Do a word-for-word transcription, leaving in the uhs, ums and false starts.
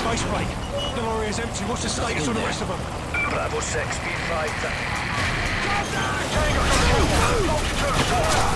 Icebreak. The lorry is empty. What's the status on the rest of them? Bravo six, be advised. Tango,